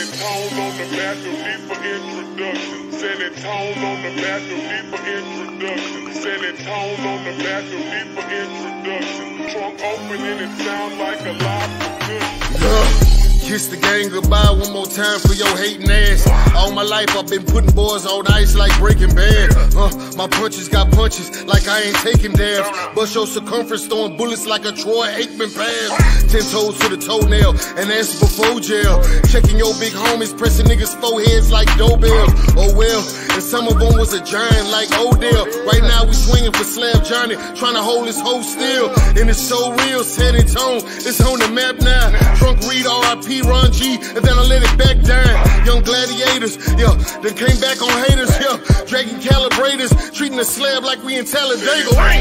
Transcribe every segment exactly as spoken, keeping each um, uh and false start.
it tone on the map, no need for introduction. Set it tone on the map, no need for introduction. Set it tone on the map, no need for introduction. Trunk open and it sound like a live percussion. Yeah. Kiss the gang goodbye one more time for your hating ass. All my life I've been putting boys on ice like Breaking Bad. Uh, my punches got punches like I ain't taking dabs. Bust your circumference throwing bullets like a Troy Aikman pass. Ten toes to the toenail and that's before jail. Checking your big homies, pressing niggas' foreheads like doorbells. Oh well, and some of them was a giant like Odell. Right now we swinging for Slab Johnny, trying to hold his hoe still. And it's so real, San Antonio, it's on the map now. Trunk Reed, R I P Ron G, and then I let it back down. Young gladiators, yeah, then came back on haters, yeah. Dragging calibrators, treating the slab like we in Talladega. Right?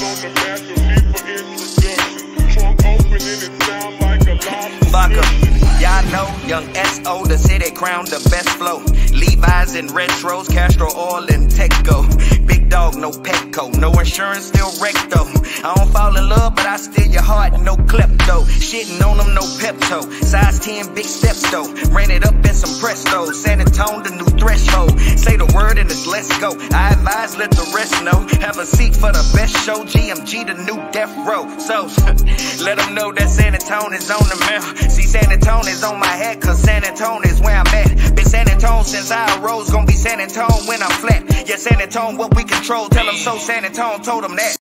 Vodka, y'all know, young S O, the city crowned the best flow. Levi's and retros, Castro oil and Teco. Big dog, no Petco, no insurance, still wrecked though. I don't fall in love, but I steal your heart, no klepto. Shitting on them, no Pepto. Size ten, big steps though. Ran it up in some Presto. San Antonio, the new threshold. Say the word and it's let's go. I advise, let the rest know. Have a seat for the best show. G M G, the new death row. So, let them know that San Antonio is on the map. See, San Antonio is on my head, cause San Antonio is where I'm at. Been San Antonio since I arose. Gonna be San Antonio when I'm flat. Yeah, San Antonio, what we control. Tell them so, San Antonio told them that.